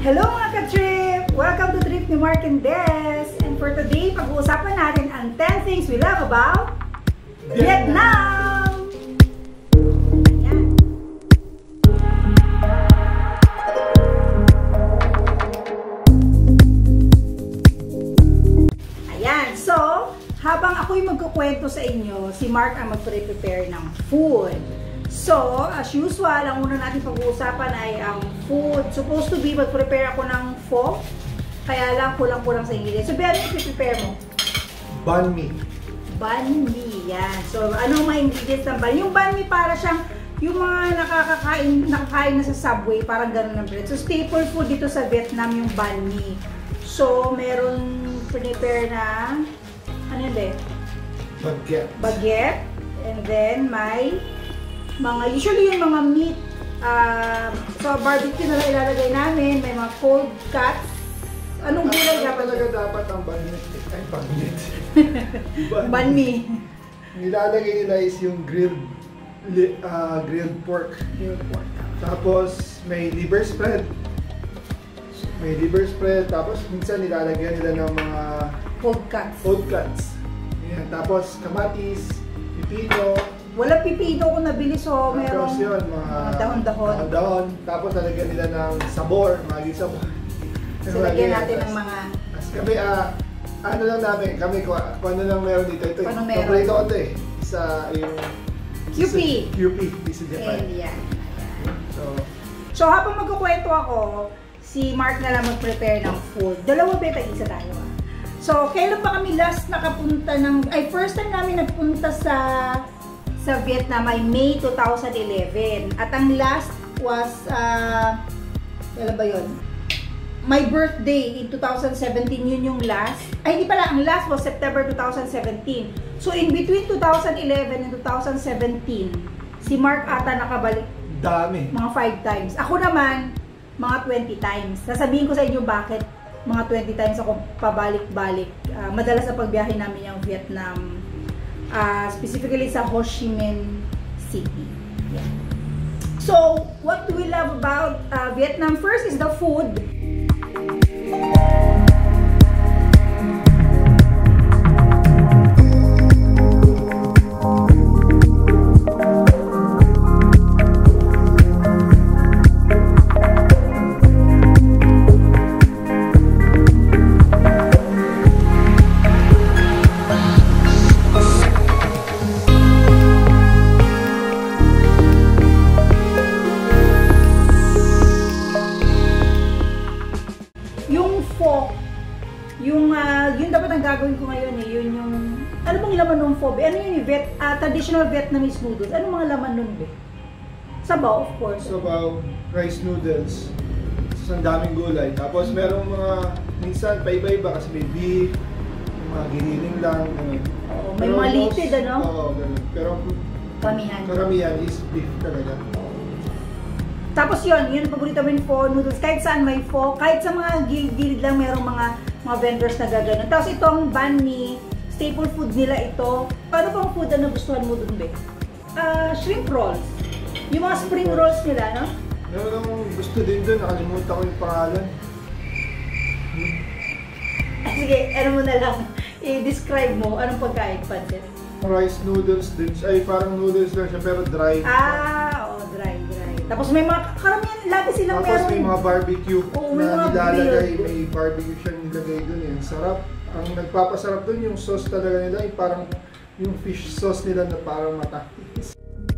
Hello mga ka-trip! Welcome to Trip ni Mark and Des! And for today, pag-uusapan natin ang 10 things we love about Vietnam! Ayan. Ayan, so, habang ako'y magkukwento sa inyo, si Mark ang mag-prepare ng food. So, as usual, ang una natin pag-uusapan ay ang food. Supposed to be, mag-prepare ako ng pho. Kaya lang, kulang-kulang sa ingredients. So, ano yung prepare mo? Banh mi. Banh mi, yan. So, ano mga ingredients ng banh mi? Yung banh mi para siyang, yung mga nakakain na sa Subway, parang gano'n ng bread. So, staple food dito sa Vietnam yung banh mi. So, meron prepare na, ano yun ba? Baguette. Baguette. And then, may usually yung mga meat, so barbecue na lang ilalagay namin, may mga cold cuts. Anong gulay dapat? Dapat ang banh mi. Ay, Banh mi. Nilalagay nila is yung grilled pork. Grilled pork. Tapos may liver spread. Tapos minsan nilalagyan nila ng mga Cold cuts. Yan. Tapos kamatis, pipino. Wala pipino ko nabili, so meron Tapos yun, mga dahon-dahon. Tapos lalagyan nila ng sabor, maging sabor. So lagyan natin ng mga... Kami, ano lang namin, kung ano lang meron dito. Ito, paborito ko ito eh. Sa yung... QP. Sa Japan. Yan. So habang magkukwento ako, si Mark na lang mag-prepare ng food. Dalawa ba isa tayo So, kailan ba kami last nakapunta ng... first time namin nagpunta sa Vietnam ay May 2011. At ang last was, kailan ba yun? My birthday in 2017, yun yung last. Ay, hindi pala, ang last was September 2017. So, in between 2011 and 2017, si Mark ata nakabalik. Dami. Mga 5 times. Ako naman, mga 20 times. Sasabihin ko sa inyo bakit mga 20 times ako pabalik-balik. Madalas sa pagbiyahe namin yung Vietnam. Specifically sa Ho Chi Minh City. Yeah. So, what do we love about Vietnam? First is the food. Yun dapat ang gagawin ko ngayon eh. Yun yung... Ano bang laman ng pho? Ano yun yung traditional Vietnamese noodles? Ano mga laman nun be? Sabaw, of course. Sabaw, rice noodles. Tapos ang daming gulay. Tapos merong mga... Minsan, paiba-iba kasi may beef, mga giniling lang. Oo, may mga litid, ano? Oo, ganun. Pero karamihan is beef talaga. Tapos yun ang paborito mo yung pho noodles. Kahit saan may pho, kahit sa mga gilid lang merong mga vendors na gagano. Tapos itong banh mi, staple food nila ito. Paano bang food na nagustuhan mo dun, be? Shrimp rolls. Yung mga spring rolls nila, no? Meron akong gusto din dun, nakalimutan ko yung pangalan. Sige, ano mo na lang, i-describe mo, anong pagkain, pansit? Rice noodles din. Ay, parang noodles lang siya, pero dry. Dry. Tapos may mga, karamihan, lagi silang meron. Tapos may mga barbecue may na mga nilalagay. grill. May barbecue siya nilagay dun. Yung sarap. Ang nagpapasarap dun, yung sauce talaga nila, yung parang yung fish sauce nila na parang matamis.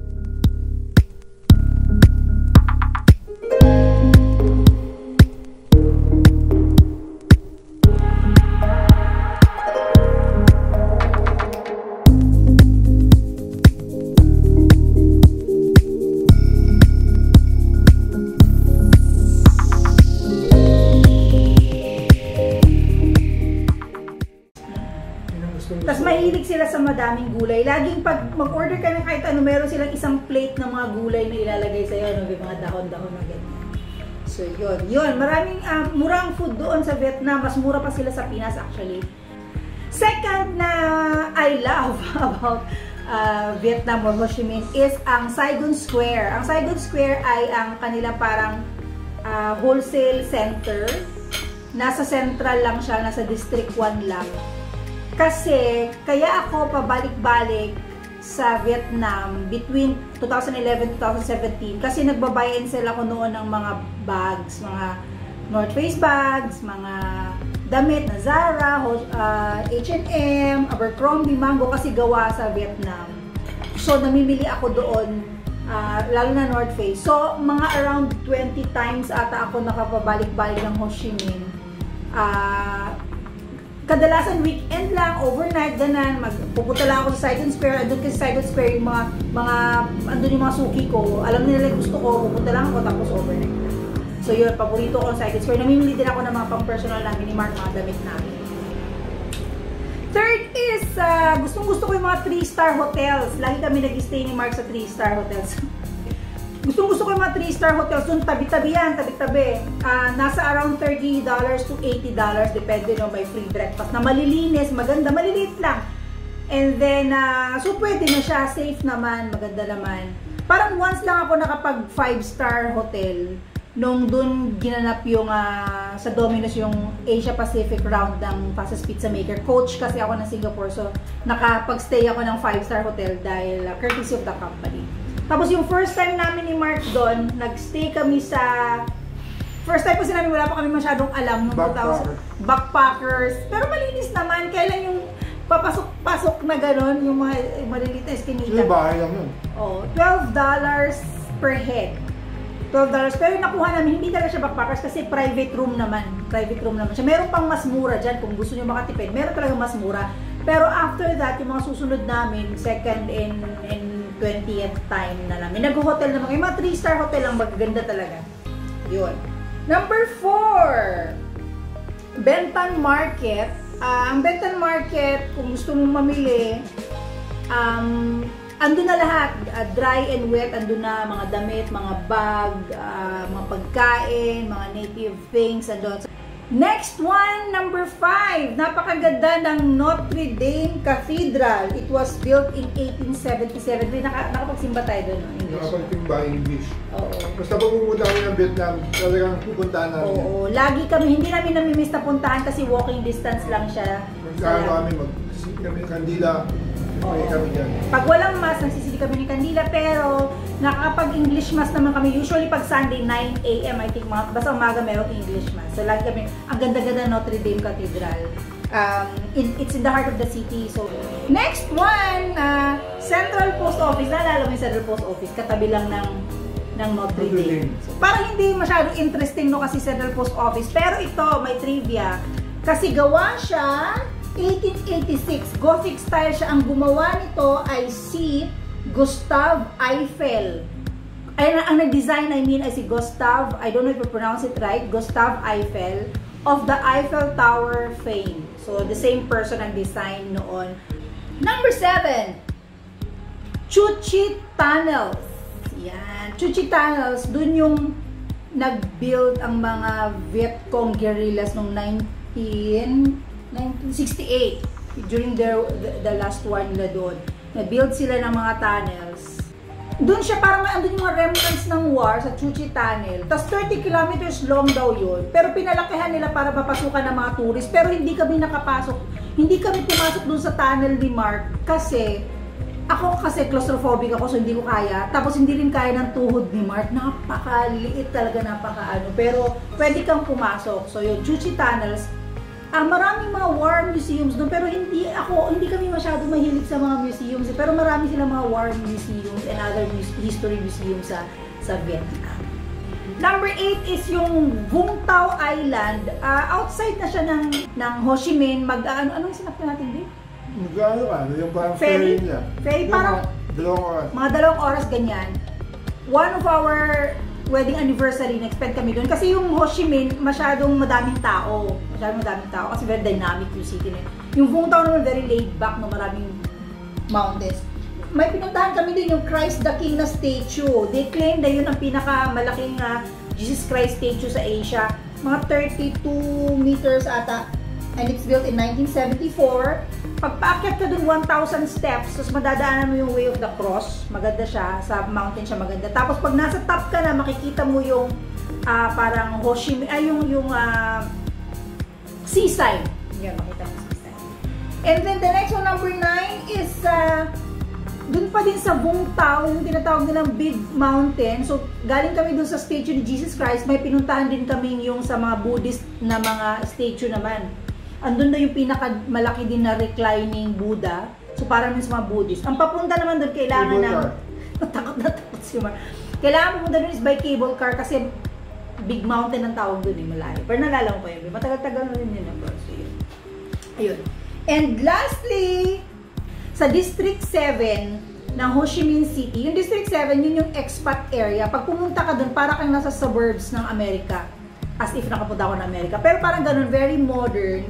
Tapos mahilig sila sa madaming gulay. Laging pag mag-order ka ng kahit ano, meron silang isang plate ng mga gulay na ilalagay sa'yo. No? May mga dahon-dahon na ganyan. So yun. Maraming murang food doon sa Vietnam. Mas mura pa sila sa Pinas actually. Second na I love about Vietnam or Ho Chi Minh is ang Saigon Square. Ang Saigon Square ay ang kanila parang wholesale center. Nasa Central lang siya, nasa District 1 lang. Kasi, kaya ako pabalik-balik sa Vietnam between 2011-2017 kasi nagbabuy and sell ako noon ng mga bags, mga North Face bags, mga damit na Zara, H&M, Abercrombie, Mango kasi gawa sa Vietnam. So, namimili ako doon, lalo na North Face. So, mga around 20 times ata ako nakapabalik-balik ng Ho Chi Minh. Kadalasan weekend lang, overnight, ganan, pupunta lang ako sa Saigon Square, andun kasi sa Saigon Square yung andun yung mga suki ko, alam nila yung gusto ko, pupunta lang ako tapos overnight lang. So yun, paborito ko sa Saigon Square, namimili din ako ng mga pang-personal namin ni Mark, mga damit namin. Third is, gustong-gusto ko yung mga 3-star hotels, lagi kami nag-stay ni Mark sa 3-star hotels. Gustong-gusto ko yung mga 3-star hotels, dun tabi-tabi yan, tabi-tabi. Nasa around $30 to $80, depende no, may free breakfast na malilinis, maganda, maliliit lang. And then, so pwede na siya, safe naman, maganda naman. Parang once lang ako nakapag 5-star hotel, nung dun ginanap yung sa Domino's yung Asia Pacific round ng Fastest Pizza Maker. Coach kasi ako ng Singapore, so nakapag-stay ako ng 5-star hotel dahil courtesy of the company. Tapos yung first time namin ni Mark doon, nagstay kami sa... First time kasi namin, wala pa kami masyadong alam nung backpackers. Pero malinis naman. Kailan yung papasok-pasok na gano'n, yung mga maliliit na eskinita. Yung bahay lang yun. Oh, $12 per head. $12. Pero yung nakuha namin, hindi talaga siya backpackers kasi private room naman. Private room naman siya. Meron pang mas mura dyan kung gusto nyo makatipid. Meron talaga mas mura. Pero after that, yung mga susunod namin, second and 20th time na namin. Nag-hotel naman. Yung mga 3-star hotel lang, magaganda talaga. Yun. Number 4, Bentan Market. Ang Bentan Market, kung gusto mong mamili, andun na lahat. Dry and wet, andun na mga damit, mga bag, mga pagkain, mga native things, andun. Next one, number 5. Napakaganda ng Notre Dame Cathedral. It was built in 1877. Nakapagsimba tayo doon, English. Nakapagsimba, English. Oo. Basta pag pumunta kami ng Vietnam, talagang pupuntahan namin. Oo. Lagi kami, hindi namin namimiss na puntahan kasi walking distance lang siya. Magkano kami, mag-sisig kami ng kandila. Pag walang mass, nagsisili kami ng kandila, pero nakakapag-English mass naman kami. Usually pag Sunday, 9 AM, I think, basta umaga merong English mass. So lagi kami, ang ganda-ganda Notre Dame Cathedral. It's in the heart of the city. So next one, Central Post Office. Naalala mo yung Central Post Office, katabi lang ng Notre Dame. So, parang hindi masyadong interesting no kasi Central Post Office. Pero ito, may trivia. Kasi gawa siya 1886, Gothic style siya. Ang gumawa nito ay si Gustave Eiffel. Ay, ang nag-design, ay si Gustave, I don't know if I pronounce it right, Gustave Eiffel of the Eiffel Tower fame. So, the same person ang design noon. Number 7, Chu Chi Tunnels. Yan. Chu Chi Tunnels, dun yung nag-build ang mga Viet Cong guerrillas noong 1968, during the last war nila doon. Na-build sila ng mga tunnels. Doon siya parang andun yung mga remnants ng war sa Chu Chi Tunnel. Tapos 30 kilometers long daw yun. Pero pinalakihan nila para mapasukan ng mga tourist. Pero hindi kami nakapasok. Hindi kami pumasok doon sa tunnel ni Mark kasi ako kasi claustrophobic ako so hindi ko kaya. Tapos hindi rin kaya ng tuhod ni Mark. Napakaliit talaga, napakaano. Pero pwede kang pumasok. So yun, Chu Chi Tunnels. Maraming mga war museums doon, pero hindi kami masyado mahilig sa mga museums, pero marami silang mga war museums and other history museums sa Vietnam. Number 8 is yung Vung Tau Island. Outside na siya ng Ho Chi Minh. Anong sinakyan natin din? Magkano ka? Yung parang ferry niya. Ferry parang 2 oras. Mga 2 oras ganyan. One of our wedding anniversary, nag-spend kami doon. Kasi yung Ho Chi Minh, masyadong madaming tao. Kasi very dynamic yung city na yun. Yung Vung Tau naman, very laid back, no, maraming mountains. May pinuntahan kami din yung Christ the King na statue. They claim na yun ang pinakamalaking Jesus Christ statue sa Asia. Mga 32 meters ata. And it's built in 1974. Pagpaakyat ka dun 1,000 steps, tapos madadaanan mo yung Way of the Cross. Maganda siya. Sa mountain siya maganda. Tapos pag nasa top ka na, makikita mo yung parang Ho Chi Minh, yung seaside. Yan, makita mo seaside. And then the next one, number 9 is dun pa din sa Vung Tau, yung tinatawag nilang Big Mountain. So, galing kami dun sa statue ni Jesus Christ. May pinuntahan din kami yung sa mga Buddhist na mga statue naman. Andun na yung pinakamalaki din na reclining Buddha. So, para naman sa mga Buddhist. Ang papunta naman dun, kailangan ng... takot na takot si Mar. Kailangan pumunta dun is by cable car kasi Big Mountain ang tawag dun, malayo. Pero nalala ko pa yun. Matagal-tagal na rin yun. So, yun. Ayun. And lastly, sa District 7 ng Ho Chi Minh City, yung District 7, yun yung expat area. Pag pumunta ka dun, para kang nasa suburbs ng Amerika. As if nakapunta ako ng Amerika. Pero parang ganun, very modern.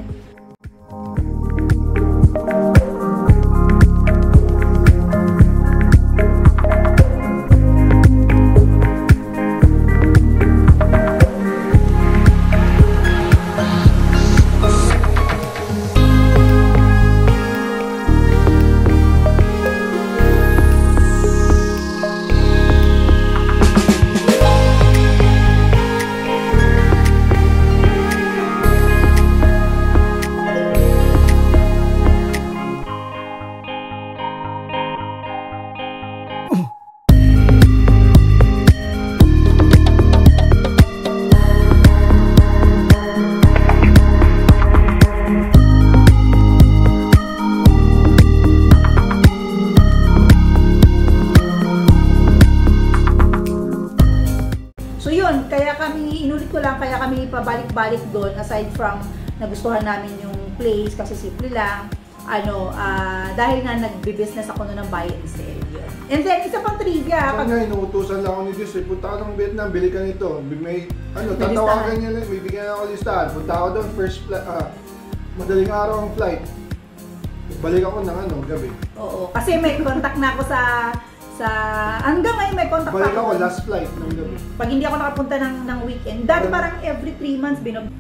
Kaya kami pabalik-balik doon aside from nagustuhan namin yung place kasi simple lang dahil nga nagbi-business ako noon ng buy and sell yun. And then isa pang trivia saan nga inuutusan lang ako ni Diyos punta ka ng Vietnam, bili ka nito may tatawagan niya lang, may bigyan ako listahan, punta ako doon madaling araw ang flight, balik ako ng gabi. Oo, kasi may contact na ako sa hanggang ngayon may contact balik ako last flight ng gabi. Pag hindi ako nakapunta ng weekend, dati parang every 3 months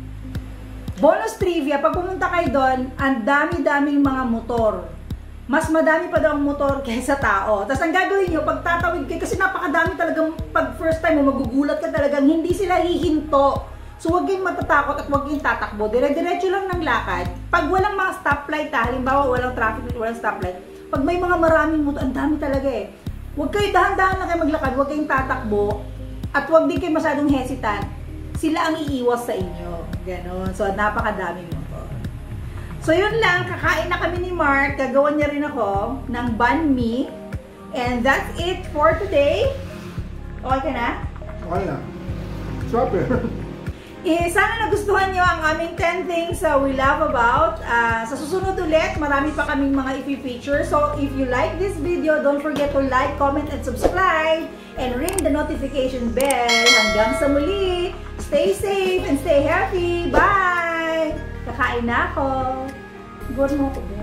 Bonus trivia, pag pumunta kayo doon, ang dami-daming mga motor. Mas madami pa daw ang motor kaysa tao. Tapos ang gagawin nyo, pag tatawid kayo, kasi napakadami talagang, pag first time mo, magugulat ka talagang, hindi sila hihinto. So huwag kayong matatakot at huwag kayong tatakbo. Dire-diretso lang ng lakad. Pag walang mga stoplight, halimbawa walang traffic, walang stoplight, pag may mga maraming motor, ang dami talaga eh. Huwag kayo dahan-dahan lang kayo maglakad, huwag kayong tatakbo, at huwag din kayo masyadong hesitant. Sila ang iiwas sa inyo. Ganon. So, napakadaming motor. So, yun lang. Kakain na kami ni Mark. Gagawan niya rin ako ng banh mi. And that's it for today. Okay ka na? Okay na. Super. Sana nagustuhan nyo ang aming 10 things we love about. Sa susunod ulit, marami pa kaming mga i-feature. So, if you like this video, don't forget to like, comment, and subscribe. And ring the notification bell. Hanggang sa muli. Stay safe and stay healthy. Bye! Kakain na ako. Good mo ko.